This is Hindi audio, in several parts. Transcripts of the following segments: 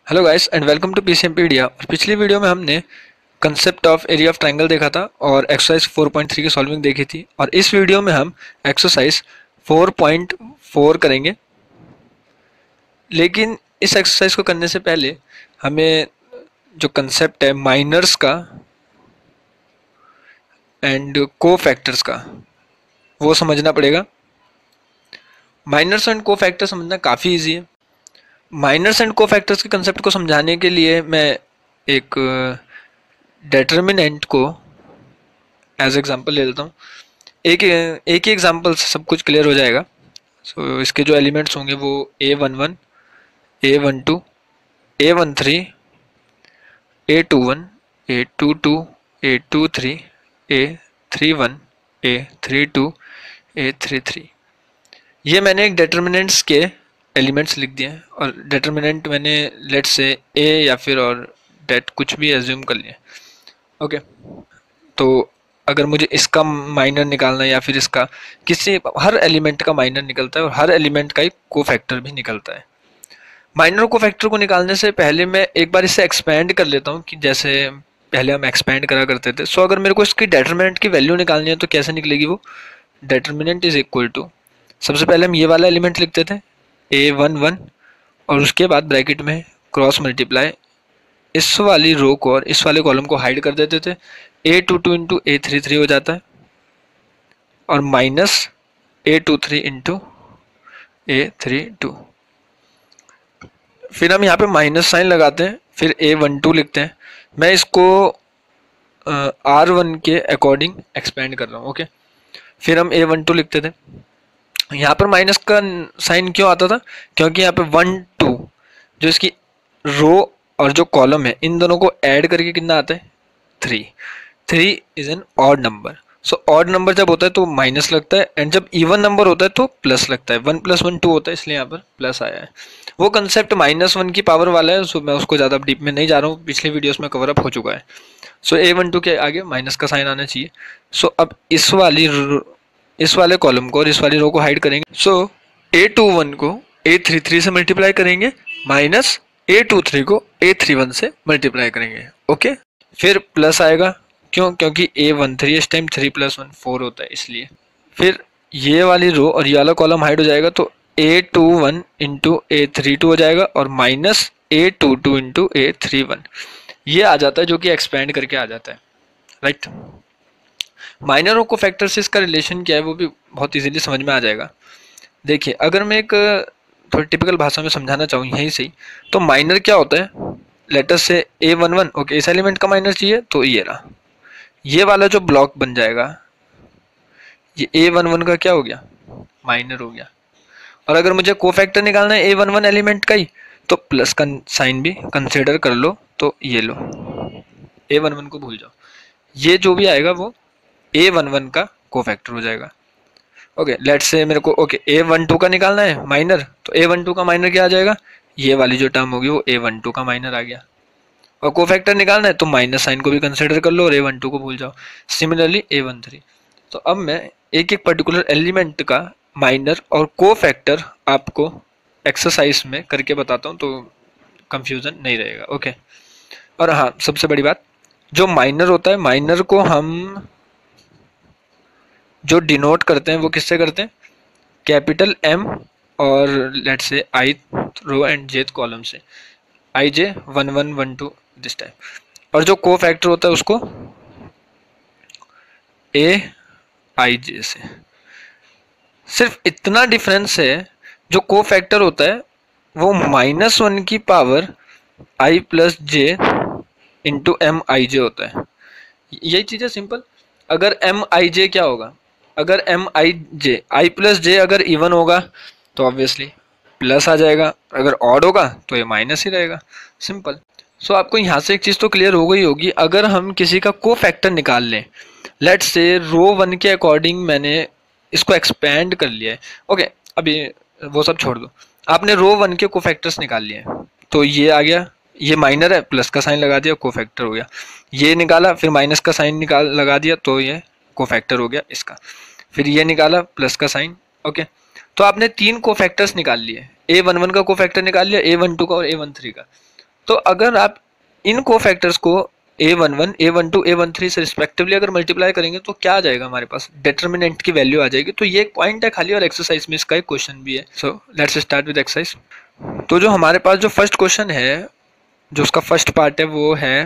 Hello guys and welcome to पीसीएमपीडिया। और पिछली वीडियो में हमने concept of area of triangle देखा था और एक्सरसाइज 4.3 की सॉल्विंग देखी थी। और इस वीडियो में हम एक्सरसाइज 4.4 करेंगे। लेकिन इस एक्सरसाइज को करने से पहले हमें जो कंसेप्ट है माइनर्स का एंड कोफैक्टर्स का वो समझना पड़ेगा। माइनर्स एंड कोफैक्टर समझना काफ़ी ईजी है। माइनर्स एंड कोफैक्टर्स के कंसेप्ट को समझाने के लिए मैं एक डेटर्मिनेंट को एज एग्जांपल ले लेता हूँ। एक ही एग्जांपल से सब कुछ क्लियर हो जाएगा। इसके जो एलिमेंट्स होंगे वो A11, A12, A13, A21, A22, A23, A31, A32, A33। ये मैंने एक डेटर्मिनेंट्स के एलिमेंट्स लिख दिए हैं और डेटर्मिनेंट मैंने लेट से ए या फिर और डेट कुछ भी एज्यूम कर लिया। ओके, तो अगर मुझे इसका माइनर निकालना है या फिर इसका हर एलिमेंट का माइनर निकलता है और हर एलिमेंट का एक कोफैक्टर भी निकलता है। माइनर कोफैक्टर को निकालने से पहले मैं एक बार इसे एक्सपेंड कर लेता हूँ कि जैसे पहले हम एक्सपेंड करा करते थे। सो अगर मेरे को इसकी डेटर्मिनेंट की वैल्यू निकालनी है तो कैसे निकलेगी वो? डेटर्मिनेंट इज इक्वल टू, सबसे पहले हम ये वाला एलिमेंट लिखते थे A11 और उसके बाद ब्रैकेट में क्रॉस मल्टीप्लाई इस वाली रो को और इस वाले कॉलम को हाइड कर देते थे। A22 इंटू A33 हो जाता है और माइनस A23 इंटू A32। फिर हम यहाँ पे माइनस साइन लगाते हैं, फिर A12 लिखते हैं। मैं इसको R1 के अकॉर्डिंग एक्सपेंड कर रहा हूँ। ओके, फिर हम A12 लिखते थे। यहाँ पर माइनस का साइन क्यों आता था? क्योंकि यहाँ पे 1 2 जो इसकी रो और जो कॉलम है इन दोनों को ऐड करके कितना आता है? 3। 3 is an odd number. So odd number जब होता है तो माइनस लगता है एंड जब इवन नंबर होता है तो प्लस लगता है। 1 + 1 2 होता है, इसलिए यहाँ पर प्लस आया है। वो कंसेप्ट -1 की पावर वाला है। सो मैं उसको ज़्यादा डीप में नहीं जा रहा हूँ, पिछले वीडियोस में कवर अप हो चुका है। सो A12 के आगे माइनस का साइन आना चाहिए। सो अब इस वाले कॉलम को और इस वाली रो को हाइड करेंगे। सो A21 को A33 से मल्टीप्लाई करेंगे माइनस A23 को A31 से मल्टीप्लाई करेंगे। ओके, फिर प्लस आएगा। क्यों? क्योंकि A13 इस टाइम 3 + 1 4 होता है, इसलिए। फिर ये वाली रो और ये वाला कॉलम हाइड हो जाएगा तो A21 इंटू A32 हो जाएगा और माइनस A22 इंटू A31 ये आ जाता है, जो कि एक्सपेंड करके आ जाता है। राइट, माइनर और कोफैक्टर से इसका रिलेशन क्या है वो भी बहुत इजीली समझ में आ जाएगा। देखिए, अगर मैं एक थोड़ी टिपिकल भाषा में समझाना चाहूँ यहीं से ही, तो माइनर क्या होता है? लेटर से A11। ओके, इस एलिमेंट का माइनर चाहिए तो ये रहा, ये वाला जो ब्लॉक बन जाएगा ये A11 का क्या हो गया? माइनर हो गया। और अगर मुझे कोफैक्टर निकालना है A11 एलिमेंट का ही तो प्लस का साइन भी कंसिडर कर लो। तो ये लो, A11 को भूल जाओ, ये जो भी आएगा वो A11 का कोफैक्टर हो जाएगा। ओके, लेट्स से मेरे को A12 का निकालना है माइनर, तो A12 का माइनर क्या आ जाएगा? ये वाली जो टर्म होगी वो A12 का माइनर आ गया। और कोफैक्टर निकालना है तो माइनस साइन को भी कंसिडर कर लो और A12 को भूल जाओ। Similarly A13। तो अब मैं एक एक पर्टिकुलर एलिमेंट का माइनर और कोफैक्टर आपको एक्सरसाइज में करके बताता हूँ तो कंफ्यूजन नहीं रहेगा। ओके, और हाँ, सबसे बड़ी बात, जो माइनर होता है माइनर को हम जो डिनोट करते हैं वो किससे करते हैं? कैपिटल M और let's say i row and j column से, ij 1 1 1 2 दिस टाइप। और जो कोफैक्टर होता है उसको aij से। सिर्फ इतना डिफरेंस है, जो कोफैक्टर होता है वो -1 की power i + j into MIJ होता है। यही चीज़ है, सिंपल। अगर MIJ क्या होगा? अगर MIJ i + j अगर इवन होगा तो ऑब्वियसली प्लस आ जाएगा, अगर ऑड होगा तो ये माइनस ही रहेगा। सिंपल। सो आपको यहाँ से एक चीज़ तो क्लियर हो गई होगी। अगर हम किसी का कोफैक्टर निकाल लें, लेट्स से रो 1 के अकॉर्डिंग मैंने इसको एक्सपेंड कर लिया है। ओके, अभी वो सब छोड़ दो, आपने रो 1 के कोफैक्टर्स निकाल लिए हैं तो ये आ गया, ये माइनर है, प्लस का साइन लगा दिया, कोफैक्टर हो गया। ये निकाला, फिर माइनस का साइन लगा दिया तो ये कोफैक्टर हो गया इसका। फिर ये निकाला, प्लस का साइन। ओके, तो आपने 3 कोफैक्टर्स निकाल लिए। A11 का कोफैक्टर निकाल लिया, A12 का और A13 का। तो अगर आप इन कोफैक्टर्स को A11, A12, A13 से रिस्पेक्टिवली अगर मल्टीप्लाई करेंगे तो क्या आ जाएगा हमारे पास, डिटर्मिनेंट की वैल्यू आ जाएगी। तो ये एक पॉइंट है खाली, और एक्सरसाइज में इसका एक क्वेश्चन भी है। So let's start with exercise. तो जो हमारे पास जो फर्स्ट क्वेश्चन है, जो उसका फर्स्ट पार्ट है वो है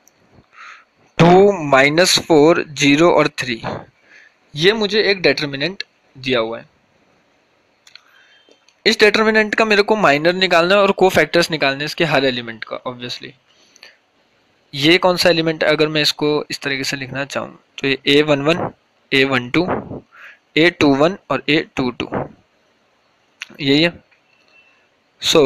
2, -4, 0 और 3। ये मुझे एक डिटर्मिनेंट दिया हुआ है। इस डिटर्मिनेंट का मेरे को माइनर निकालना है और कोफैक्टर्स निकालने हैं इसके हर एलिमेंट का। ऑब्वियसली ये कौन सा एलिमेंट है, अगर मैं इसको इस तरीके से लिखना चाहूँ तो ये A11, A12, A21 और A22 यही है। सो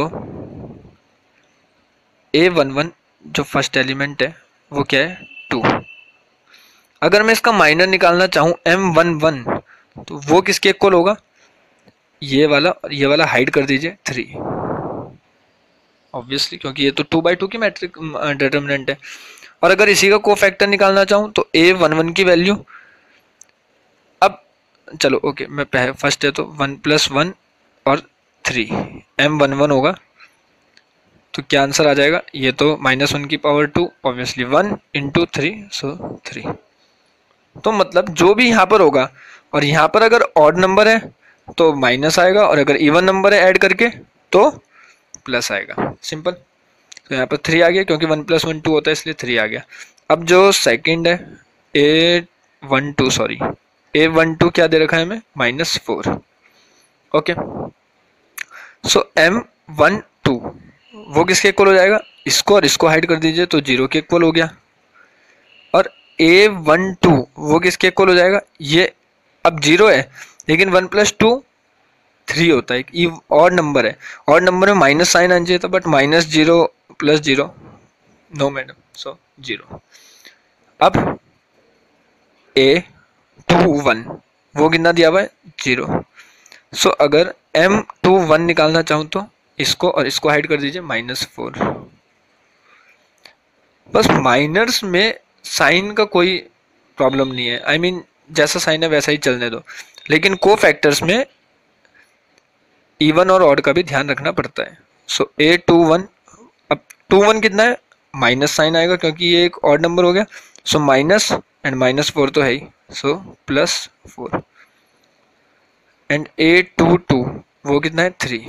A11 जो फर्स्ट एलिमेंट है वो क्या है, 2। अगर मैं इसका माइनर निकालना चाहूँ M11, तो वो किसके इक्वल होगा, ये वाला, और ये वाला हाइड कर दीजिए 3, ऑब्वियसली, क्योंकि ये तो 2/2 की मैट्रिक डिटर्मिनेंट है। और अगर इसी का कोफैक्टर निकालना चाहूँ तो A11 की वैल्यू, अब चलो ओके, मैं फर्स्ट है तो 1 + 1 और 3, M11 होगा। तो क्या आंसर आ जाएगा, ये तो -1 की पावर 2, ऑब्वियसली 1 × 3, सो 3। तो मतलब जो भी यहाँ पर होगा, और यहाँ पर अगर ऑड नंबर है तो माइनस आएगा, और अगर इवन नंबर है ऐड करके तो प्लस आएगा। सिंपल। तो यहाँ पर 3 आ गया, क्योंकि 1 + 1 2 होता है, इसलिए 3 आ गया। अब जो सेकंड है A12 क्या दे रखा है हमें, -4। ओके, सो M12 वो किसके इक्वल हो जाएगा, इसको और इसको हाइड कर दीजिए तो 0 के इक्वल हो गया। और A12 वो किसके इक्वल हो जाएगा, ये अब 0 है लेकिन 1 + 2 3 होता है, एक ऑड नंबर है। ऑड नंबर में माइनस साइन आना चाहिए था, बट -0 + 0, नो मैडम, सो 0। अब A21 वो कितना दिया हुआ है, 0। सो अगर M21 निकालना चाहूँ तो इसको और इसको हाइड कर दीजिए, -4। बस माइनर्स में साइन का कोई प्रॉब्लम नहीं है, आई मीन जैसा साइन है वैसा ही चलने दो, लेकिन कोफैक्टर्स में इवन और ऑड का भी ध्यान रखना पड़ता है। सो A21, अब 21 कितना है, माइनस साइन आएगा क्योंकि ये एक ऑड नंबर हो गया। सो माइनस एंड -4 तो है ही, सो +4। एंड A22 वो कितना है, 3।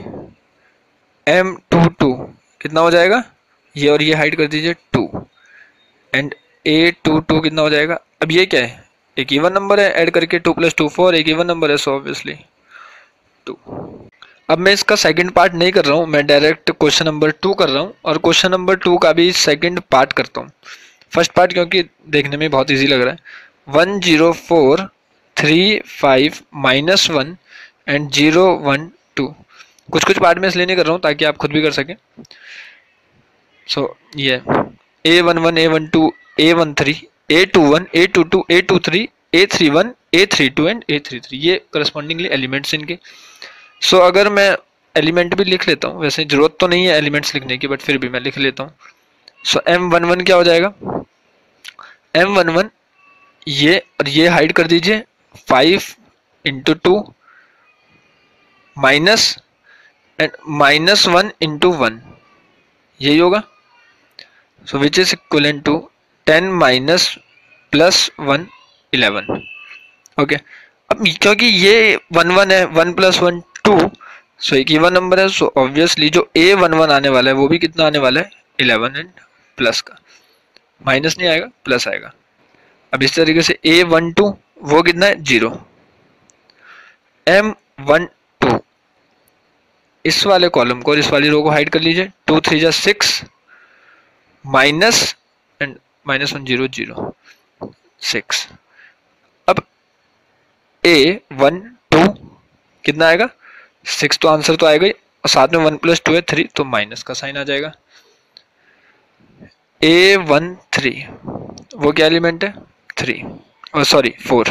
M22 कितना हो जाएगा, ये और ये हाइड कर दीजिए 2। एंड A22 कितना हो जाएगा, अब ये क्या है, एक इवन नंबर है, ऐड करके 2 + 2 4, एक इवन नंबर है, सो ऑब्वियसली 2। अब मैं इसका सेकंड पार्ट नहीं कर रहा हूँ, मैं डायरेक्ट क्वेश्चन नंबर 2 कर रहा हूँ, और क्वेश्चन नंबर 2 का भी सेकंड पार्ट करता हूँ। फर्स्ट पार्ट क्योंकि देखने में बहुत इजी लग रहा है। 1 0 4 3 5 -1 एंड 0 1 2। कुछ पार्ट में इसलिए नहीं कर रहा हूँ ताकि आप खुद भी कर सकें। सो ये A11, A12, A13, A21, A22, A23, A31, A32 and A33, ये करस्पॉन्डिंगली एलिमेंट्स इनके। सो अगर मैं एलिमेंट भी लिख लेता हूँ, वैसे जरूरत तो नहीं है एलिमेंट्स लिखने की, बट फिर भी मैं लिख लेता हूँ। सो M11 क्या हो जाएगा, M11 ये और ये हाइड कर दीजिए, 5 × 2 माइनस एंड -1 × 1, यही होगा। So which is equivalent to 10 + 1 11। Okay, अब क्योंकि ये 1 1 है, 1 + 1 2, सो एक इवन नंबर है, सो ऑब्वियसली जो A11 आने वाला है वो भी कितना आने वाला है, 11 एंड प्लस का, माइनस नहीं आएगा, प्लस आएगा। अब इस तरीके से A12 वो कितना है, 0। M12 इस वाले कॉलम को और इस वाली रो को हाइड कर लीजिए, 2 3 जा 6 माइनस एंड -1 0 0 6। अब A12 कितना आएगा, 6, तो आंसर तो आएगा ही, और साथ में 1 + 2 है 3, तो माइनस का साइन आ जाएगा। A13 वो क्या एलिमेंट है, 3, और sorry 4।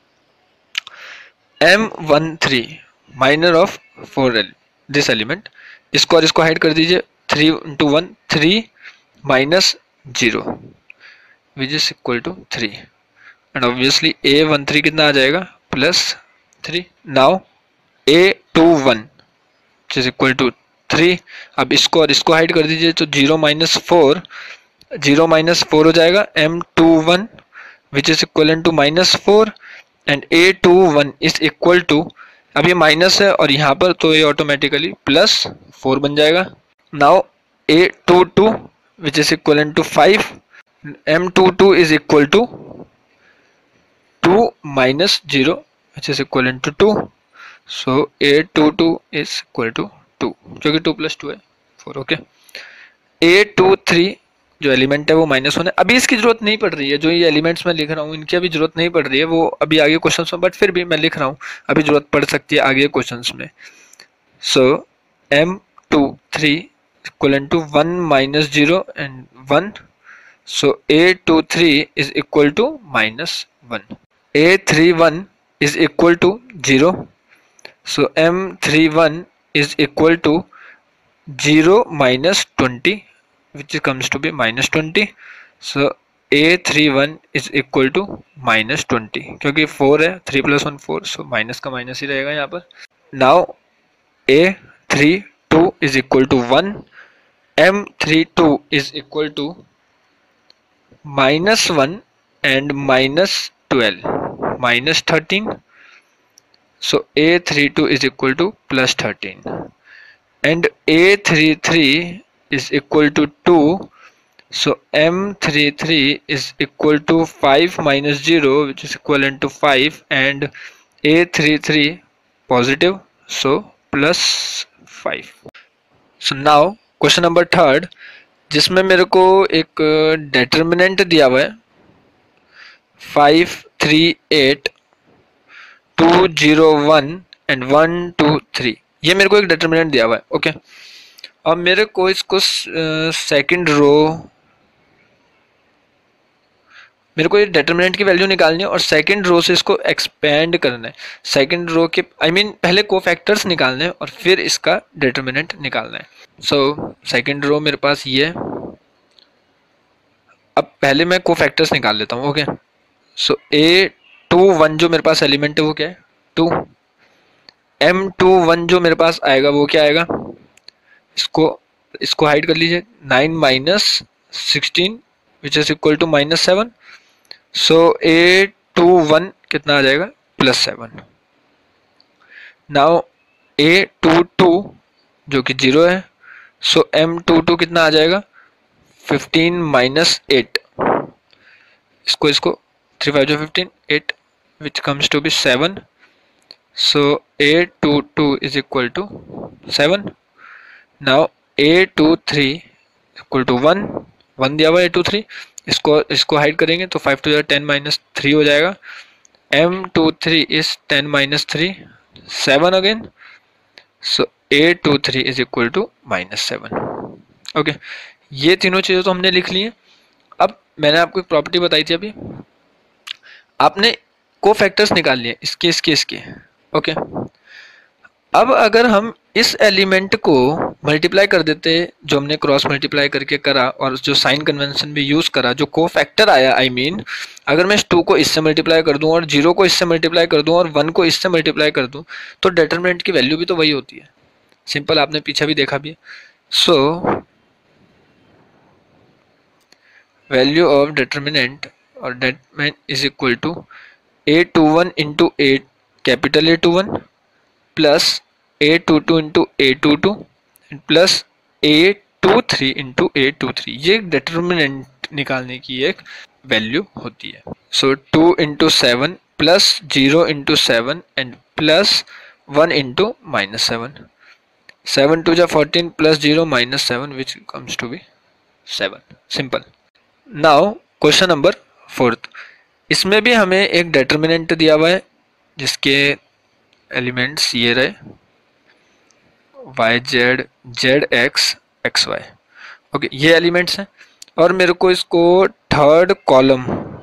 M13 minor of 4 this element, इसको और इसको हाइड कर दीजिए, 3 × 1 3 -0 which is equal to 3, and obviously A13 कितना आ जाएगा, +3। Now A21 which is equal to 3। अब इसको और इसको हाइड कर दीजिए तो 0 माइनस फोर हो जाएगा, M21 which is equal to -4 and A21 is equal to, अब ये माइनस है और यहाँ पर तो ये ऑटोमेटिकली +4 बन जाएगा। Now A22 which is equal to 5, M22 is equal to 2 minus 0 which is equivalent to 2, so A22 is equal to 2 जो कि 2 plus 2 है 4। ओके, A23 जो एलिमेंट है वो -1 है। अभी इसकी जरूरत नहीं पड़ रही है, जो ये एलिमेंट्स मैं लिख रहा हूँ इनकी अभी जरूरत नहीं पड़ रही है, वो अभी आगे क्वेश्चंस में, बट फिर भी मैं लिख रहा हूँ, अभी जरूरत पड़ सकती है आगे क्वेश्चंस में। सो M23 equivalent to 1 minus 0 and 1, so A23 is equal to -1। A31 is equal to 0, so M31 is equal to 0 minus 20 which comes to be -20, so A31 is equal to -20 क्योंकि 4 है, 3 + 1 4, so माइनस का माइनस ही रहेगा यहाँ पर। Now A32 is equal to 1, M32 is equal to -1 and -12 -13, so A32 is equal to +13 and A33 is equal to 2, so M33 is equal to 5 minus 0 which is equivalent to 5 and A33 positive, so +5। so now question number 3 जिसमें मेरे को एक डेटर्मिनेंट दिया हुआ है 5 3 8 2 0 1 एंड 1 2 3, ये मेरे को एक डेटर्मिनेंट दिया हुआ है। ओके, अब मेरे को इसको सेकंड रो, मेरे को ये डेटर्मिनेंट की वैल्यू निकालनी है और सेकंड रो से इसको एक्सपेंड करना है। सेकंड रो के पहले कोफैक्टर्स निकालने हैं और फिर इसका डेटर्मिनेंट निकालना है। सो सेकंड रो मेरे पास ये है। अब पहले मैं कोफैक्टर्स निकाल लेता हूँ। ओके, सो A21 जो मेरे पास एलिमेंट है वो क्या है 2, M21 जो मेरे पास आएगा वो क्या आएगा, इसको हाइड कर लीजिए, 9 minus 16 which is equal to -7, so A21 कितना आ जाएगा +7। नाउ A22 जो कि 0 है, सो M22 कितना आ जाएगा 15 minus 8, इसको 3 5 15 8 which comes to be 7, so A22 is equal to 7। now A23 equal to 1 दिया हुआ है A23, इसको हाइड करेंगे तो 5 to 10 minus 3 हो जाएगा। M23 is 10 minus 3 7 again, so A23 is equal to -7। Okay, ये तीनों चीज़ें तो हमने लिख ली हैं। अब मैंने आपको एक प्रॉपर्टी बताई थी अभी, आपने कोफैक्टर्स निकाल लिए इसके। ओके, अब अगर हम इस एलिमेंट को मल्टीप्लाई कर देते, जो हमने क्रॉस मल्टीप्लाई करके करा और जो साइन कन्वेंशन भी यूज करा, जो कोफैक्टर आया अगर मैं इस 2 को इससे मल्टीप्लाई कर दूं और 0 को इससे मल्टीप्लाई कर दूं और 1 को इससे मल्टीप्लाई कर दूं तो डेटर्मिनेंट की वैल्यू भी तो वही होती है। सिंपल, आपने पीछे भी देखा भी है। सो वैल्यू ऑफ डेटर्मिनेंट और determinant is equal to A21 into capital A21 plus A22 into A22 plus A23 into A23, ये डेटर्मिनेंट निकालने की एक वैल्यू होती है। So 2 into 7 plus 0 into 7 and plus 1 into -7, 7 2 14 plus 0 -7 which comes to be 7। Simple. Now question number 4, इसमें भी हमें एक डेटर्मिनेंट दिया हुआ है जिसके एलिमेंट्स ये रहे YZ ZX XY। ओके, ये एलिमेंट्स हैं और मेरे को इसको थर्ड कॉलम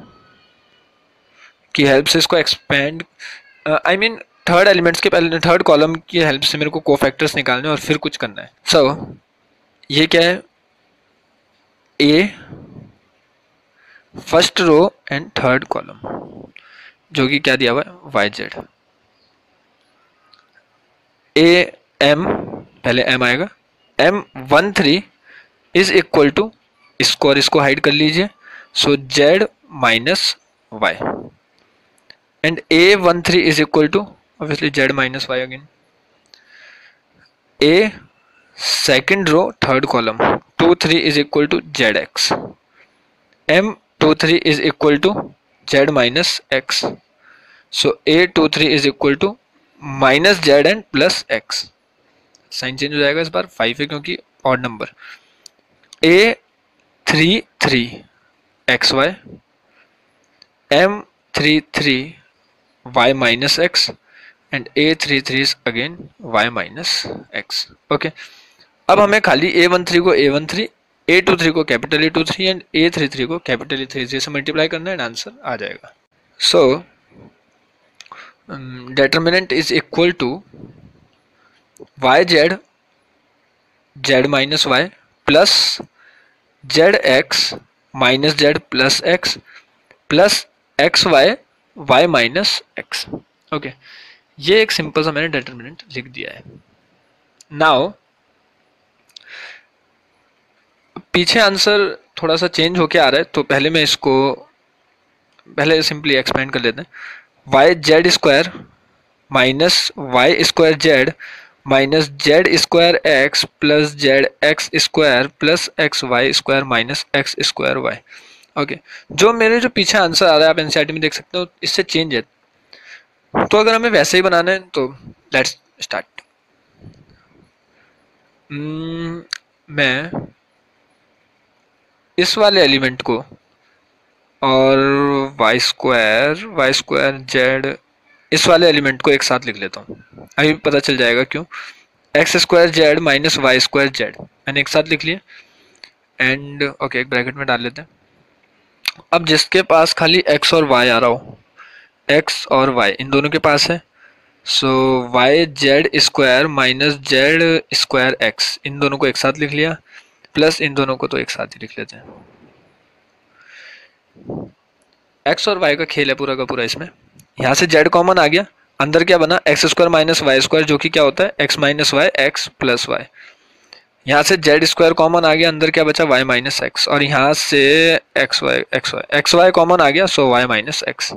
की हेल्प से इसको एक्सपेंड, थर्ड एलिमेंट्स के पहले थर्ड कॉलम की हेल्प से मेरे को कोफैक्टर्स निकालने और फिर कुछ करना है। सो ये क्या है, A first row and third column, जो कि क्या दिया हुआ है YZ, A M, पहले M आएगा M13 इज इक्वल टू इसको और इसको हाइड कर लीजिए, so Z minus y, and A13 is equal to obviously Z minus y again. A second row third column 23 is equal to ZX, M23 is equal to Z minus X. So A23 is equal to minus Z and plus X. Sign change हो जाएगा, इस बार 5 है क्योंकि odd number. A33 XY, M33 Y minus X and A33 is again Y minus X. Okay. अब हमें खाली A13 को A13, A23 को कैपिटल A23 एंड A33 को कैपिटल A33 से मल्टीप्लाई करना है एंड आंसर आ जाएगा। So determinant is equal to YZ Z minus y plus ZX minus Z plus X plus XY Y minus X। Okay, ये एक सिंपल सा मैंने डिटर्मिनेंट लिख दिया है। नाउ पीछे आंसर थोड़ा सा चेंज होके आ रहा है, तो पहले मैं इसको पहले सिंपली एक्सपेंड कर लेते हैं। Y z square minus Y square z minus z square x plus z x square plus x y square minus x square y. Okay, जो मेरे जो पीछे आंसर आ रहा है आप एनसीईआरटी में देख सकते हो, इससे चेंज है। तो अगर हमें वैसे ही बनाना है तो लेट्स स्टार्ट। मैं इस वाले एलिमेंट को और वाई स्क्वायर जेड इस वाले एलिमेंट को एक साथ लिख लेता हूँ, अभी पता चल जाएगा क्यों। X square z minus Y square z मैंने एक साथ लिख लिया एंड ओके, एक ब्रैकेट में डाल लेते हैं। अब जिसके पास खाली एक्स और वाई आ रहा हो, एक्स और वाई इन दोनों के पास है, so y z square minus z square x इन दोनों को एक साथ लिख लिया, प्लस इन दोनों को तो एक साथ ही लिख लेते हैं। एक्स और वाई का खेल है पूरा का पूरा इसमें। यहाँ से जेड कॉमन आ गया, अंदर क्या बना X square minus Y square, जो कि क्या होता है X minus Y X plus Y. यहाँ से जेड स्क्वायर कॉमन आ गया, अंदर क्या बचा वाई माइनस एक्स, और यहाँ से एक्स वाई कॉमन आ गया, so y minus x.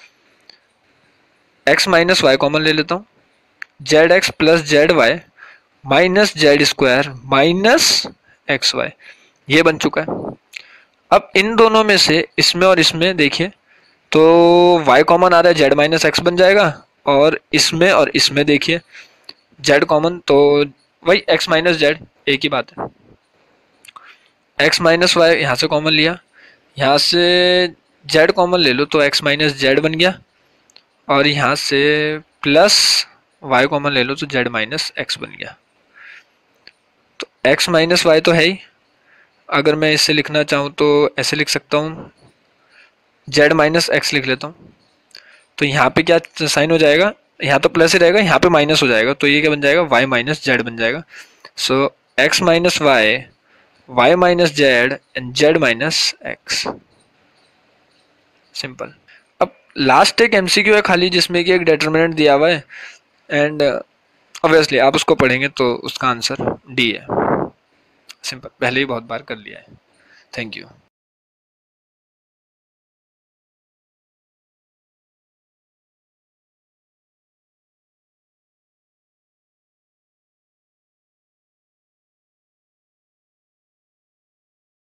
X minus y common ले लेता हूँ, z x plus z y minus z square minus x y, ये बन चुका है। अब इन दोनों में से इसमें और इसमें देखिए तो y कॉमन आ रहा है, जेड माइनस एक्स बन जाएगा, और इसमें देखिए z कॉमन, तो वही x माइनस जेड, एक ही बात है। x माइनस वाई यहाँ से कॉमन लिया, यहाँ से z कॉमन ले लो तो x माइनस जेड बन गया, और यहाँ से प्लस y कॉमन ले लो तो z माइनस एक्स बन गया। तो x माइनस वाई तो है ही, अगर मैं इसे लिखना चाहूँ तो ऐसे लिख सकता हूँ, z माइनस एक्स लिख लेता हूँ। तो यहाँ पे क्या साइन हो जाएगा, यहाँ तो प्लस ही रहेगा, यहाँ पे माइनस हो जाएगा, तो ये क्या बन जाएगा y माइनस जेड बन जाएगा। So x minus y, y minus z and z minus x, simple. अब लास्ट एक MCQ है खाली, जिसमें कि एक डिटरमिनेंट दिया हुआ है एंड ऑब्वियसली आप उसको पढ़ेंगे तो उसका आंसर डी है। सिंपल, पहले ही बहुत बार कर लिया है। Thank you.